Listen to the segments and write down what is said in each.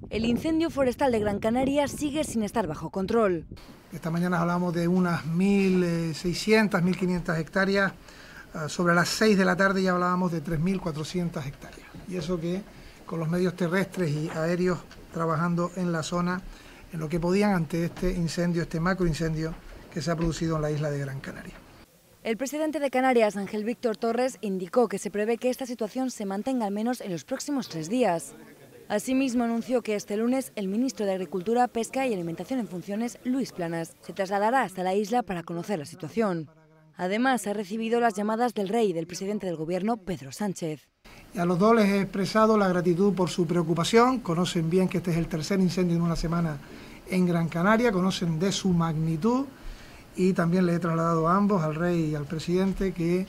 El incendio forestal de Gran Canaria sigue sin estar bajo control. Esta mañana hablamos de unas 1.600, 1.500 hectáreas. Sobre las 6 de la tarde ya hablábamos de 3.400 hectáreas. Y eso que con los medios terrestres y aéreos trabajando en la zona, en lo que podían ante este incendio, este macroincendio que se ha producido en la isla de Gran Canaria. El presidente de Canarias, Ángel Víctor Torres, indicó que se prevé que esta situación se mantenga al menos en los próximos 3 días. Asimismo, anunció que este lunes el ministro de Agricultura, Pesca y Alimentación en funciones, Luis Planas, se trasladará hasta la isla para conocer la situación. Además, ha recibido las llamadas del rey y del presidente del gobierno, Pedro Sánchez. A los dos les he expresado la gratitud por su preocupación. Conocen bien que este es el tercer incendio en una semana en Gran Canaria, conocen de su magnitud y también les he trasladado a ambos, al rey y al presidente, que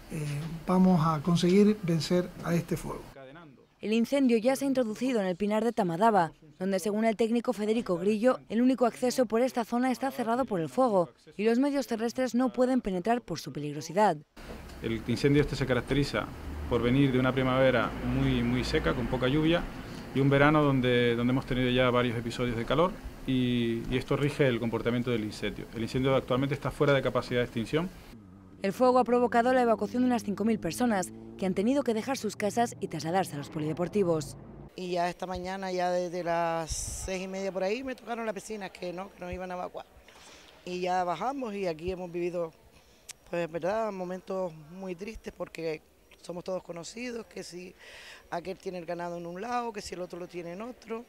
vamos a conseguir vencer a este fuego. El incendio ya se ha introducido en el Pinar de Tamadaba, donde según el técnico Federico Grillo, el único acceso por esta zona está cerrado por el fuego y los medios terrestres no pueden penetrar por su peligrosidad. El incendio este se caracteriza por venir de una primavera muy seca, con poca lluvia, y un verano donde hemos tenido ya varios episodios de calor y esto rige el comportamiento del incendio. El incendio actualmente está fuera de capacidad de extinción. El fuego ha provocado la evacuación de unas 5.000 personas que han tenido que dejar sus casas y trasladarse a los polideportivos. Y ya esta mañana, ya desde las 6:30 por ahí, me tocaron la piscina, que nos iban a evacuar. Y ya bajamos y aquí hemos vivido, pues verdad, momentos muy tristes porque somos todos conocidos, que si aquel tiene el ganado en un lado, que si el otro lo tiene en otro.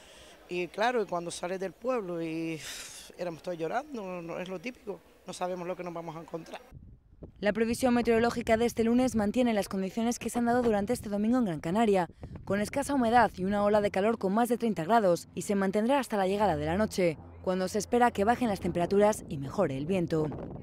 Y claro, y cuando sales del pueblo y éramos todos llorando, no es lo típico, no sabemos lo que nos vamos a encontrar. La previsión meteorológica de este lunes mantiene las condiciones que se han dado durante este domingo en Gran Canaria, con escasa humedad y una ola de calor con más de 30 grados, y se mantendrá hasta la llegada de la noche, cuando se espera que bajen las temperaturas y mejore el viento.